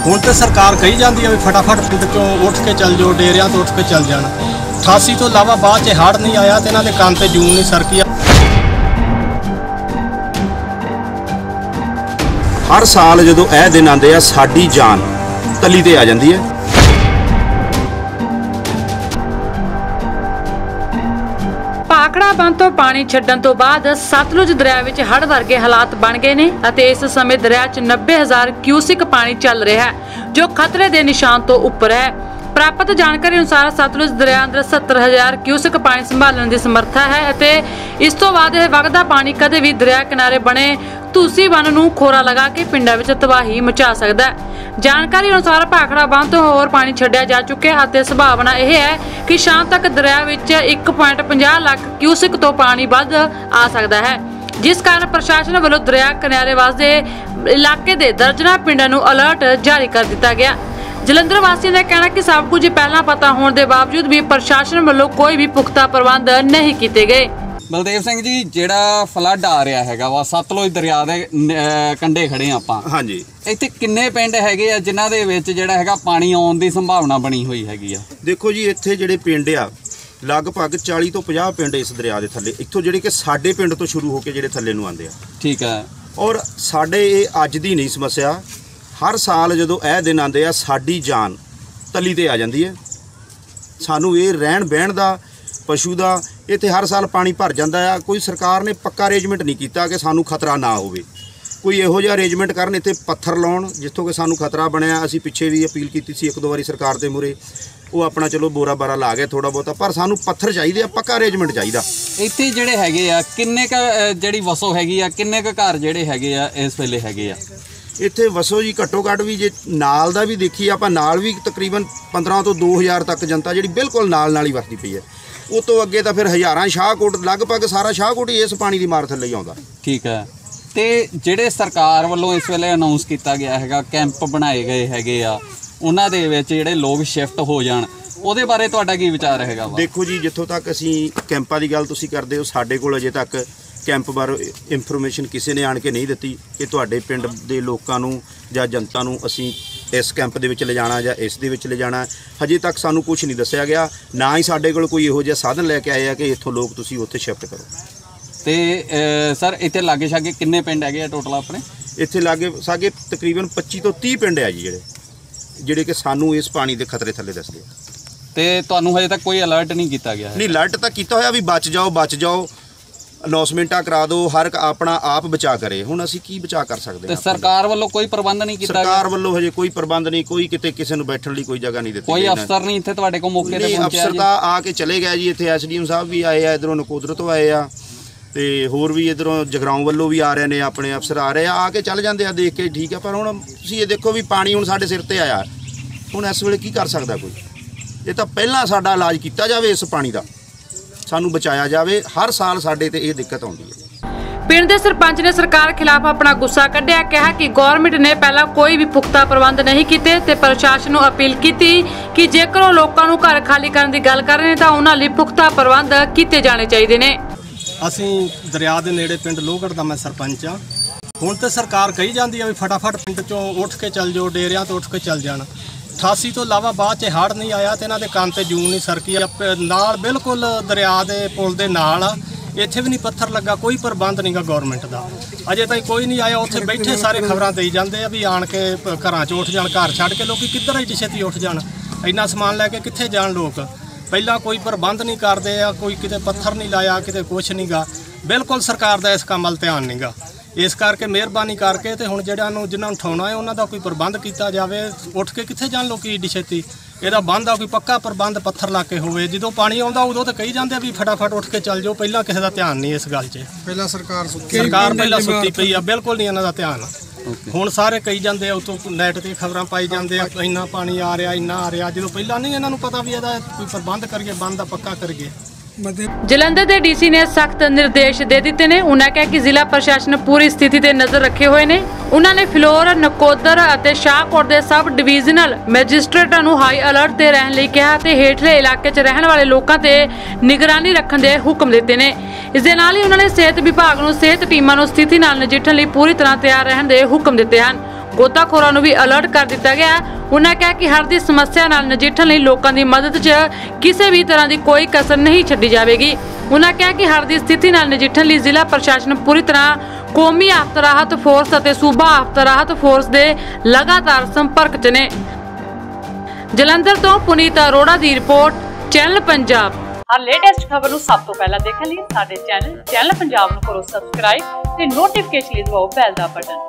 ਹੁਣ ਤੇ ਸਰਕਾਰ ਕਹੀ ਜਾਂਦੀ ਹੈ ਵੀ ਫਟਾਫਟ ਪਿੰਡ ਚੋਂ ਉੱਠ ਕੇ ਚੱਲ ਜਾਓ, ਡੇਰਿਆਂ ਤੋਂ ਉੱਠ ਕੇ ਚੱਲ ਜਾਣਾ। 88 ਤੋਂ ਇਲਾਵਾ ਬਾਅਦ 'ਚ ਹੜ੍ਹ ਨਹੀਂ ਆਇਆ ਤੇ ਇਹਨਾਂ ਦੇ ਕੰਨ ਤੇ ਜੂਨ ਨਹੀਂ ਸਰਕੀ। हर साल जो यह दिन आते हैं साड़ी जान तली ते आ जाती है। ਭਾਖੜਾ ਬੰਦ ਤੋਂ ਪਾਣੀ ਛੱਡਣ ਤੋਂ ਬਾਅਦ ਸਤਲੁਜ ਦਰਿਆ ਵਿੱਚ ਹੜ੍ਹ ਵਰਗੇ ਹਾਲਾਤ ਬਣ ਗਏ ਨੇ ਅਤੇ ਇਸ ਸਮੇਂ ਦਰਿਆ 'ਚ 90,000 ਕਿਊਸਿਕ ਪਾਣੀ ਚੱਲ ਰਿਹਾ ਹੈ ਜੋ ਖਤਰੇ ਦੇ ਨਿਸ਼ਾਨ ਤੋਂ ਉੱਪਰ ਹੈ। ਪ੍ਰਾਪਤ ਜਾਣਕਾਰੀ ਅਨੁਸਾਰ ਸਤਲੁਜ ਦਰਿਆ ਅੰਦਰ 70,000 ਕਿਊਸਿਕ ਪਾਣੀ ਸੰਭਾਲਣ ਦੀ ਸਮਰੱਥਾ ਹੈ ਅਤੇ ਇਸ ਤੋਂ ਬਾਅਦ ਇਹ ਵਗਦਾ ਪਾਣੀ ਕਦੇ ਵੀ ਦਰਿਆ ਕਿਨਾਰੇ ਬਣੇ ਧੂਸੀ ਬੰਨ ਨੂੰ ਖੋਰਾ ਲਗਾ ਕੇ ਪਿੰਡਾਂ ਵਿੱਚ ਤਬਾਹੀ ਮਚਾ ਸਕਦਾ ਹੈ। ਜਾਣਕਾਰੀ ਅਨੁਸਾਰ ਭਾਖੜਾ ਬੰਦ ਤੋਂ ਹੋਰ ਪਾਣੀ ਛੱਡਿਆ ਜਾ ਚੁੱਕਿਆ ਅਤੇ ਸੰਭਾਵਨਾ ਇਹ ਹੈ ਕਿ ਸ਼ਾਮ ਤੱਕ ਦਰਿਆ ਵਿੱਚ 1.50 ਲੱਖ ਕਿਊਸਿਕ ਤੋਂ ਪਾਣੀ ਵੱਧ ਆ ਸਕਦਾ ਹੈ, ਜਿਸ ਕਾਰਨ ਪ੍ਰਸ਼ਾਸਨ ਵੱਲੋਂ ਦਰਿਆ ਕਿਨਾਰੇ ਵਸਦੇ ਇਲਾਕੇ ਦੇ ਦਰਜਨਾਂ ਪਿੰਡਾਂ ਨੂੰ ਅਲਰਟ ਜਾਰੀ ਕਰ ਦਿੱਤਾ ਗਿਆ। ਜਲੰਧਰ ਵਾਸੀਆਂ ਦਾ ਕਹਿਣਾ ਕਿ ਸਭ ਕੁਝ ਪਹਿਲਾਂ ਪਤਾ ਹੋਣ ਦੇ ਬਾਵਜੂਦ ਵੀ ਪ੍ਰਸ਼ਾਸਨ ਵੱਲੋਂ ਕੋਈ ਵੀ ਪੁਖਤਾ ਪ੍ਰਬੰਧ ਨਹੀਂ ਕੀਤੇ ਗਏ। ਬਲਦੇਵ ਸਿੰਘ ਜੀ, ਜਿਹੜਾ ਫਲੱਡ ਆ ਰਿਹਾ ਹੈਗਾ ਵਾ ਸਤਲੁਜ ਦਰਿਆ ਦੇ ਕੰਢੇ ਖੜੇ ਆਪਾਂ, ਹਾਂਜੀ, ਇੱਥੇ ਕਿੰਨੇ ਪਿੰਡ ਹੈਗੇ ਆ ਜਿਨ੍ਹਾਂ ਦੇ ਵਿੱਚ ਜਿਹੜਾ ਹੈਗਾ ਪਾਣੀ ਆਉਣ ਦੀ ਸੰਭਾਵਨਾ ਬਣੀ ਹੋਈ ਹੈਗੀ ਆ? ਦੇਖੋ ਜੀ, ਇੱਥੇ ਜਿਹੜੇ ਪਿੰਡ ਆ ਲਗਭਗ 40 ਤੋਂ 50 ਪਿੰਡ ਇਸ ਦਰਿਆ ਦੇ ਥੱਲੇ, ਇੱਥੋਂ ਜਿਹੜੇ ਕਿ ਸਾਡੇ ਪਿੰਡ ਤੋਂ ਸ਼ੁਰੂ ਹੋ ਕੇ ਜਿਹੜੇ ਥੱਲੇ ਨੂੰ ਆਉਂਦੇ ਆ। ਠੀਕ ਹੈ। ਔਰ ਸਾਡੇ ਇਹ ਅੱਜ ਦੀ ਨਹੀਂ ਸਮੱਸਿਆ, ਹਰ ਸਾਲ ਜਦੋਂ ਇਹ ਦਿਨ ਆਉਂਦੇ ਆ ਸਾਡੀ ਜਾਨ ਤਲੀ ਤੇ ਆ ਜਾਂਦੀ ਹੈ। ਸਾਨੂੰ ਇਹ ਰਹਿਣ ਬਹਿਣ ਦਾ, ਪਸ਼ੂ ਦਾ, ਇੱਥੇ ਹਰ ਸਾਲ ਪਾਣੀ ਭਰ ਜਾਂਦਾ ਆ। ਕੋਈ ਸਰਕਾਰ ਨੇ ਪੱਕਾ ਅਰੇਂਜਮੈਂਟ ਨਹੀਂ ਕੀਤਾ ਕਿ ਸਾਨੂੰ ਖਤਰਾ ਨਾ ਹੋਵੇ। ਕੋਈ ਇਹੋ ਜਿਹਾ ਅਰੇਂਜਮੈਂਟ ਕਰਨ, ਇੱਥੇ ਪੱਥਰ ਲਾਉਣ ਜਿੱਥੋਂ ਕਿ ਸਾਨੂੰ ਖਤਰਾ ਬਣਿਆ। ਅਸੀਂ ਪਿੱਛੇ ਵੀ ਅਪੀਲ ਕੀਤੀ ਸੀ 1-2 ਵਾਰੀ ਸਰਕਾਰ ਦੇ ਮੂਹਰੇ, ਉਹ ਆਪਣਾ ਚਲੋ ਬੋਰਾ ਬਾਰਾ ਲਾ ਗਏ ਥੋੜਾ ਬਹੁਤਾ, ਪਰ ਸਾਨੂੰ ਪੱਥਰ ਚਾਹੀਦੇ ਆ, ਪੱਕਾ ਅਰੇਂਜਮੈਂਟ ਚਾਹੀਦਾ। ਇੱਥੇ ਜਿਹੜੇ ਹੈਗੇ ਆ ਕਿੰਨੇ ਕੁ ਜਿਹੜੀ ਵਸੋਂ ਹੈਗੀ ਆ, ਕਿੰਨੇ ਕੁ ਘਰ ਜਿਹੜੇ ਹੈਗੇ ਆ ਇਸ ਵੇਲੇ ਹੈਗੇ ਆ ਇੱਥੇ? ਵਸੋਂ ਜੀ ਘੱਟੋ ਘੱਟ ਵੀ ਜੇ ਨਾਲ ਦਾ ਵੀ ਦੇਖੀਏ ਆਪਾਂ, ਨਾਲ ਵੀ ਤਕਰੀਬਨ 15 ਤੋਂ 2000 ਤੱਕ ਜਨਤਾ ਜਿਹੜੀ ਬਿਲਕੁਲ ਨਾਲ ਹੀ ਵਸਦੀ ਪਈ ਹੈ। ਉਹ ਤੋਂ ਅੱਗੇ ਤਾਂ ਫਿਰ ਹਜ਼ਾਰਾਂ ਸ਼ਾਹਕੋਟ, ਲਗਭਗ ਸਾਰਾ ਸ਼ਾਹਕੋਟ ਹੀ ਇਸ ਪਾਣੀ ਦੀ ਮਾਰ ਥੱਲੇ ਹੀ ਆਉਂਦਾ। ਠੀਕ ਹੈ। ਤੇ ਜਿਹੜੇ ਸਰਕਾਰ ਵੱਲੋਂ ਇਸ ਵੇਲੇ ਅਨਾਉਂਸ ਕੀਤਾ ਗਿਆ ਹੈਗਾ, ਕੈਂਪ ਬਣਾਏ ਗਏ ਹੈਗੇ ਆ, ਉਹਨਾਂ ਦੇ ਵਿੱਚ ਜਿਹੜੇ ਲੋਕ ਸ਼ਿਫਟ ਹੋ ਜਾਣ, ਉਹਦੇ ਬਾਰੇ ਤੁਹਾਡਾ ਕੀ ਵਿਚਾਰ ਹੈਗਾ? ਦੇਖੋ ਜੀ, ਜਿੱਥੋਂ ਤੱਕ ਅਸੀਂ ਕੈਂਪਾਂ ਦੀ ਗੱਲ ਤੁਸੀਂ ਕਰਦੇ ਹੋ, ਸਾਡੇ ਕੋਲ ਅਜੇ ਤੱਕ ਕੈਂਪ ਬਾਰੇ ਇਨਫੋਰਮੇਸ਼ਨ ਕਿਸੇ ਨੇ ਆਣ ਕੇ ਨਹੀਂ ਦਿੱਤੀ ਕਿ ਤੁਹਾਡੇ ਪਿੰਡ ਦੇ ਲੋਕਾਂ ਨੂੰ ਜਾਂ ਜਨਤਾ ਨੂੰ ਅਸੀਂ ਇਸ ਕੈਂਪ ਦੇ ਵਿੱਚ ਲਿਜਾਣਾ ਜਾਂ ਇਸ ਦੇ ਵਿੱਚ ਲਿਜਾਣਾ। ਹਜੇ ਤੱਕ ਸਾਨੂੰ ਕੁਝ ਨਹੀਂ ਦੱਸਿਆ ਗਿਆ, ਨਾ ਹੀ ਸਾਡੇ ਕੋਲ ਕੋਈ ਇਹੋ ਜਿਹਾ ਸਾਧਨ ਲੈ ਕੇ ਆਏ ਆ ਕਿ ਇੱਥੋਂ ਲੋਕ ਤੁਸੀਂ ਉੱਥੇ ਸ਼ਿਫਟ ਕਰੋ। ਤੇ ਸਰ, ਇੱਥੇ ਲਾਗੇ ਛਾਗੇ ਕਿੰਨੇ ਪਿੰਡ ਹੈਗੇ ਆ ਟੋਟਲ ਆਪਣੇ? ਇੱਥੇ ਲਾਗੇ ਸਾਗੇ ਤਕਰੀਬਨ 25 ਤੋਂ 30 ਪਿੰਡ ਆ ਜੀ ਜਿਹੜੇ ਕਿ ਸਾਨੂੰ ਇਸ ਪਾਣੀ ਦੇ ਖਤਰੇ ਥੱਲੇ ਦੱਸਦੇ ਆ। ਤੇ ਤੁਹਾਨੂੰ ਹਜੇ ਤੱਕ ਕੋਈ ਅਲਰਟ ਨਹੀਂ ਕੀਤਾ ਗਿਆ? ਨਹੀਂ, ਅਲਰਟ ਤਾਂ ਕੀਤਾ ਹੋਇਆ ਵੀ ਬਚ ਜਾਓ, ਅਨਾਉਂਸਮੈਂਟਾਂ ਕਰਾ ਦਿਓ, ਹਰ ਆਪਣਾ ਆਪ ਬਚਾ ਕਰੇ। ਹੁਣ ਅਸੀਂ ਕੀ ਬਚਾ ਕਰ ਸਕਦੇ ਹਾਂ? ਸਰਕਾਰ ਵੱਲੋਂ ਕੋਈ ਪ੍ਰਬੰਧ ਨਹੀਂ ਕੀਤਾ? ਸਰਕਾਰ ਵੱਲੋਂ ਹਜੇ ਕੋਈ ਪ੍ਰਬੰਧ ਨਹੀਂ, ਕੋਈ ਕਿਤੇ ਕਿਸੇ ਨੂੰ ਬੈਠਣ ਲਈ ਕੋਈ ਜਗ੍ਹਾ ਨਹੀਂ ਦਿੱਤੀ। ਕੋਈ ਅਫਸਰ ਨਹੀਂ ਇੱਥੇ ਤੁਹਾਡੇ ਕੋਲ ਮੌਕੇ ਤੇ ਪਹੁੰਚਿਆ? ਅਫਸਰ ਤਾਂ ਆ ਕੇ ਚਲੇ ਗਏ ਜੀ। ਇੱਥੇ ਐਸਡੀਐਮ ਸਾਹਿਬ ਵੀ ਆਏ ਆ, ਇੱਧਰੋਂ ਨਕੋਦਰ ਤੋਂ ਆਏ ਆ, ਤੇ ਹੋਰ ਵੀ ਇੱਧਰੋਂ ਜਗਰਾਉਂ ਵੱਲੋਂ ਵੀ ਆ ਰਹੇ ਨੇ, ਆਪਣੇ ਅਫਸਰ ਆ ਰਹੇ ਆ ਕੇ ਚੱਲ ਜਾਂਦੇ ਆ ਦੇਖ ਕੇ, ਠੀਕ ਆ। ਪਰ ਹੁਣ ਤੁਸੀਂ ਇਹ ਦੇਖੋ ਵੀ ਪਾਣੀ ਹੁਣ ਸਾਡੇ ਸਿਰ ਤੇ ਆਇਆ, ਹੁਣ ਇਸ ਵੇਲੇ ਕੀ ਕਰ ਸਕਦਾ ਕੋਈ? ਇਹ ਤਾਂ ਪਹਿਲਾਂ ਸਾਡਾ ਇਲਾਜ ਕੀਤਾ ਜਾਵੇ, ਇਸ ਪਾਣੀ ਦਾ ਸਾਨੂੰ ਬਚਾਇਆ ਜਾਵੇ। ਹਰ ਸਾਲ ਸਾਡੇ ਤੇ ਇਹ ਦਿੱਕਤ ਆਉਂਦੀ ਹੈ। ਪਿੰਡ ਦੇ ਸਰਪੰਚ ਨੇ ਸਰਕਾਰ ਖਿਲਾਫ ਆਪਣਾ ਗੁੱਸਾ ਕੱਢਿਆ, ਕਿਹਾ ਕਿ ਗਵਰਨਮੈਂਟ ਨੇ ਪਹਿਲਾਂ ਕੋਈ ਵੀ ਪੁਖਤਾ ਪ੍ਰਬੰਧ ਨਹੀਂ ਕੀਤੇ ਤੇ ਪ੍ਰਸ਼ਾਸਨ ਨੂੰ ਅਪੀਲ ਕੀਤੀ ਕਿ ਜੇਕਰ ਉਹ ਲੋਕਾਂ ਨੂੰ ਘਰ ਖਾਲੀ ਕਰਨ ਦੀ ਗੱਲ ਕਰ ਰਹੇ ਨੇ ਤਾਂ ਉਹਨਾਂ ਲਈ ਪੁਖਤਾ ਪ੍ਰਬੰਧ ਕੀਤੇ ਜਾਣੇ ਚਾਹੀਦੇ ਨੇ। ਅਸੀਂ ਦਰਿਆ ਦੇ ਨੇੜੇ ਪਿੰਡ ਲੋਹਗੜ੍ਹ ਦਾ ਮੈਂ ਸਰਪੰਚ ਆ। ਹੁਣ ਤੇ ਸਰਕਾਰ ਕਹੀ ਜਾਂਦੀ ਆ ਵੀ ਫਟਾਫਟ ਪਿੰਡ ਚੋਂ ਉੱਠ ਕੇ ਚੱਲ ਜਾਓ, ਡੇਰਿਆਂ ਤੋਂ ਉੱਠ ਕੇ ਚੱਲ ਜਾਣਾ। 88 ਤੋਂ ਇਲਾਵਾ ਬਾਅਦ 'ਚ ਹੜ੍ਹ ਨਹੀਂ ਆਇਆ ਤੇ ਇਹਨਾਂ ਦੇ ਕੰਨ ਤੇ ਜੂਨ ਨਹੀਂ ਸਰਕੀ। ਨਾਲ ਬਿਲਕੁਲ ਦਰਿਆ ਦੇ ਪੁਲ ਦੇ ਨਾਲ ਆ, ਇੱਥੇ ਵੀ ਨਹੀਂ ਪੱਥਰ ਲੱਗਾ, ਕੋਈ ਪ੍ਰਬੰਧ ਨਹੀਂਗਾ ਗੌਰਮੈਂਟ ਦਾ। ਅਜੇ ਤਾਈਂ ਕੋਈ ਨਹੀਂ ਆਇਆ। ਉੱਥੇ ਬੈਠੇ ਸਾਰੇ ਖਬਰਾਂ ਦੇਈ ਜਾਂਦੇ ਆ ਵੀ ਆਣ ਕੇ ਘਰਾਂ 'ਚ ਉੱਠ ਜਾਣ, ਘਰ ਛੱਡ ਕੇ ਲੋਕੀ ਕਿੱਧਰ ਐਡੀ ਛੇਤੀ ਉੱਠ ਜਾਣ, ਇੰਨਾ ਸਮਾਨ ਲੈ ਕੇ ਕਿੱਥੇ ਜਾਣ ਲੋਕ। ਪਹਿਲਾਂ ਕੋਈ ਪ੍ਰਬੰਧ ਨਹੀਂ ਕਰਦੇ ਆ, ਕੋਈ ਕਿਤੇ ਪੱਥਰ ਨਹੀਂ ਲਾਇਆ, ਕਿਤੇ ਕੁਛ ਨਹੀਂਗਾ। ਬਿਲਕੁਲ ਸਰਕਾਰ ਦਾ ਇਸ ਕੰਮ ਵੱਲ ਧਿਆਨ ਨਹੀਂਗਾ। ਇਸ ਕਰਕੇ ਮਿਹਰਬਾਨੀ ਕਰਕੇ ਤੇ ਹੁਣ ਜਿਨ੍ਹਾਂ ਨੂੰ ਉਠਾਉਣਾ ਹੈ ਉਹਨਾਂ ਦਾ ਕੋਈ ਪ੍ਰਬੰਧ ਕੀਤਾ ਜਾਵੇ। ਉੱਠ ਕੇ ਕਿੱਥੇ ਜਾਣ ਲੋਕੀ ਏਡੀ ਛੇਤੀ? ਇਹਦਾ ਬੰਦ ਆ ਕੋਈ ਪੱਕਾ ਪ੍ਰਬੰਧ, ਪੱਥਰ ਲਾ ਕੇ ਹੋਵੇ। ਜਦੋਂ ਪਾਣੀ ਆਉਂਦਾ ਉਦੋਂ ਤਾਂ ਕਹੀ ਜਾਂਦੇ ਵੀ ਫਟਾਫਟ ਉੱਠ ਕੇ ਚੱਲ ਜਾਓ। ਪਹਿਲਾਂ ਕਿਸੇ ਦਾ ਧਿਆਨ ਨਹੀਂ ਇਸ ਗੱਲ 'ਚ। ਪਹਿਲਾਂ ਸਰਕਾਰ ਪਹਿਲਾਂ ਸੁੱਤੀ ਪਈ ਆ, ਬਿਲਕੁਲ ਨਹੀਂ ਇਹਨਾਂ ਦਾ ਧਿਆਨ। ਹੁਣ ਸਾਰੇ ਕਹੀ ਜਾਂਦੇ ਆ, ਉਤੋਂ ਨੈਟ ਤੇ ਖਬਰਾਂ ਪਾਈ ਜਾਂਦੇ ਆ ਇੰਨਾ ਪਾਣੀ ਆ ਰਿਹਾ, ਇੰਨਾ ਆ ਰਿਹਾ, ਜਦੋਂ ਪਹਿਲਾਂ ਨਹੀਂ ਇਹਨਾਂ ਨੂੰ ਪਤਾ ਵੀ ਇਹਦਾ ਕੋਈ ਪ੍ਰਬੰਧ ਕਰੀਏ, ਬੰਦ ਦਾ ਪੱਕਾ ਕਰੀਏ। ਜਲੰਧਰ ਦੇ ਡੀਸੀ ਨੇ ਸਖਤ ਨਿਰਦੇਸ਼ ਦੇ ਦਿੱਤੇ ਨੇ। ਉਹਨਾਂ ਕਿਹਾ ਕਿ ਜ਼ਿਲ੍ਹਾ ਪ੍ਰਸ਼ਾਸਨ ਪੂਰੀ ਸਥਿਤੀ ਤੇ ਨਜ਼ਰ ਰੱਖੇ ਹੋਏ ਨੇ। ਉਹਨਾਂ ਨੇ ਫਿਲੌਰ, ਨਕੋਦਰ ਅਤੇ ਸ਼ਾਹਕੋਟ ਦੇ ਸਬ ਡਿਵੀਜ਼ਨਲ ਮੈਜਿਸਟ੍ਰੇਟਾਂ ਨੂੰ ਹਾਈ ਅਲਰਟ ਤੇ ਰਹਿਣ ਲਈ ਕਿਹਾ ਤੇ ਹੇਠਲੇ ਇਲਾਕੇ 'ਚ ਰਹਿਣ ਵਾਲੇ ਲੋਕਾਂ ਤੇ ਨਿਗਰਾਨੀ ਰੱਖਣ ਦੇ ਹੁਕਮ ਦਿੱਤੇ ਨੇ। ਇਸ ਦੇ ਨਾਲ ਹੀ ਉਹਨਾਂ ਨੇ ਸਿਹਤ ਵਿਭਾਗ ਨੂੰ ਸਿਹਤ ਟੀਮਾਂ ਨੂੰ ਸਥਿਤੀ ਨਾਲ ਨਜਿੱਠਣ ਲਈ ਪੂਰੀ ਤਰ੍ਹਾਂ ਤਿਆਰ ਰਹਿਣ ਦੇ ਹੁਕਮ ਦਿੱਤੇ ਹਨ। ਗੋਤਾਖੋਰਾਂ ਨੂੰ ਵੀ ਅਲਰਟ ਕਰ ਦਿੱਤਾ ਗਿਆ ਹੈ। ਉਹਨਾਂ ਕਿਹਾ ਕਿ ਹੜ੍ਹ ਦੀ ਸਮੱਸਿਆ ਨਾਲ ਨਜਿੱਠਣ ਲਈ ਲੋਕਾਂ ਦੀ ਮਦਦ 'ਚ ਕਿਸੇ ਵੀ ਤਰ੍ਹਾਂ ਦੀ ਕੋਈ ਕਸਰ ਨਹੀਂ ਛੱਡੀ ਜਾਵੇਗੀ। ਉਹਨਾਂ ਕਿਹਾ ਕਿ ਹੜ੍ਹ ਦੀ ਸਥਿਤੀ ਨਾਲ ਨਜਿੱਠਣ ਲਈ ਜ਼ਿਲ੍ਹਾ ਪ੍ਰਸ਼ਾਸਨ ਪੂਰੀ ਤਰ੍ਹਾਂ ਕੌਮੀ ਆਫਤ ਰਾਹਤ ਫੋਰਸ ਅਤੇ ਸੂਬਾ ਆਫਤ ਰਾਹਤ ਫੋਰਸ ਦੇ ਲਗਾਤਾਰ ਸੰਪਰਕ 'ਚ ਨੇ। ਜਲੰਧਰ ਤੋਂ ਪੁਨੀਤ ਅਰੋੜਾ ਦੀ ਰਿਪੋਰਟ, ਚੈਨਲ ਪੰਜਾਬ। ਹਰ ਲੇਟੈਸਟ ਖਬਰ ਨੂੰ ਸਭ ਤੋਂ ਪਹਿਲਾਂ ਦੇਖਣ ਲਈ ਸਾਡੇ ਚੈਨਲ ਪੰਜਾਬ ਨੂੰ ਕਰੋ ਸਬਸਕ੍ਰਾਈਬ ਤੇ ਨੋਟੀਫਿਕੇਸ਼ਨ ਲਈ ਦਬਾਓ ਬੈਲ ਦਾ ਬਟਨ।